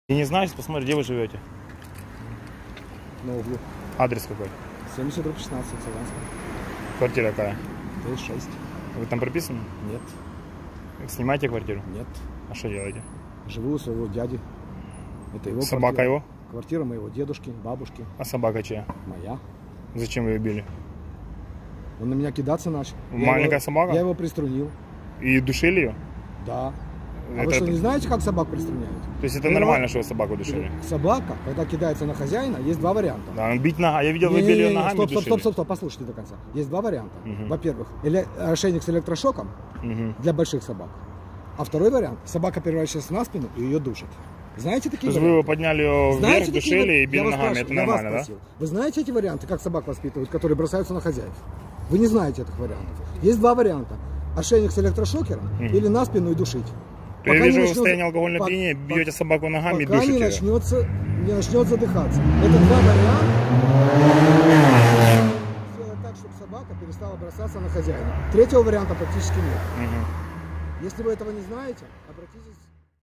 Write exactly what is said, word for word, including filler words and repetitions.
И не знаешь, посмотри, где вы живете. На углу. Адрес какой? семьдесят шестнадцать, Саванская. Квартира какая? тридцать шесть. Вы там прописаны? Нет. Снимаете квартиру? Нет. А что делаете? Живу у своего дяди. Это его Собака квартира. его? Квартира моего дедушки, бабушки. А собака чья? Моя. Зачем вы ее били? Он на меня кидаться начал. Маленькая я его, собака? Я его приструнил. И душили ее? Да. А Это... вы что, не знаете, как собак приструняют? То есть это Вы нормально, его... что вы собаку душили? Собака, когда кидается на хозяина, есть два варианта. Да, бить нога. Я видел, не, вы били ее не, не, ногами, стоп, стоп, душили. стоп, стоп, стоп, послушайте до конца. Есть два варианта. Угу. Во-первых, или ошейник с электрошоком угу. для больших собак. А второй вариант, собака переворачивается на спину и ее душит. Знаете такие То есть варианты? вы его подняли ее Знаете вверх, душили такие... и били я ногами. Это нормально, да? Вы знаете эти варианты, как собак воспитывают, которые бросаются на хозяев? Вы не знаете этих вариантов. Есть два варианта. Ошейник с электрошокером угу. или на спину и душить. Я вижу, начнет... вы в состоянии алкогольного опьянения, бьете собаку ногами и пока душите не ее. начнется, не начнет задыхаться. Это два варианта. Сделать так, чтобы собака перестала бросаться на хозяина. Третьего варианта практически нет. Угу. Если вы этого не знаете, обратитесь...